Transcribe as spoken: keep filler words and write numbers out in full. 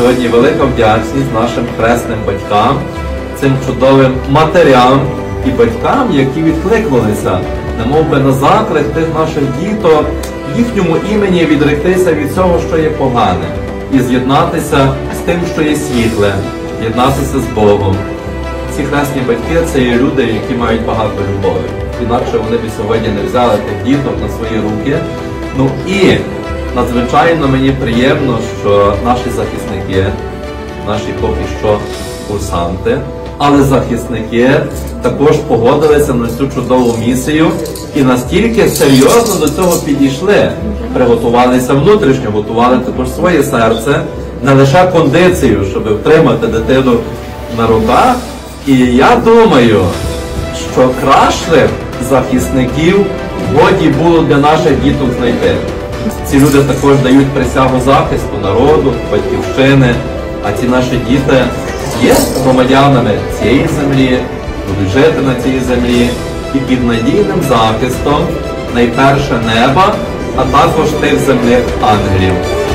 сьогодні велика вдячність нашим хресним батькам, цим чудовим матерям і батькам, які відкликнулися, немов би на заклик тих наших діток, їхньому імені відректися від всього, що є погане, і з'єднатися з тим, що є світле, єднатися з Богом. Ці хресні батьки – це є люди, які мають багато любові. Інакше вони б сьогодні не взяли тих діток на свої руки. Ну і надзвичайно мені приємно, що наші захисники, наші поки що курсанти, але захисники також погодилися на цю чудову місію і настільки серйозно до цього підійшли, приготувалися внутрішньо, готували також своє серце, не лише кондицію, щоб втримати дитину на руках. І я думаю, що кращих захисників годі було для наших діток знайти. Ці люди також дають присягу захисту народу, батьківщини, а ці наші діти є громадянами цієї землі, будуть жити на цій землі і під надійним захистом найперше неба, а також тих земних ангелів.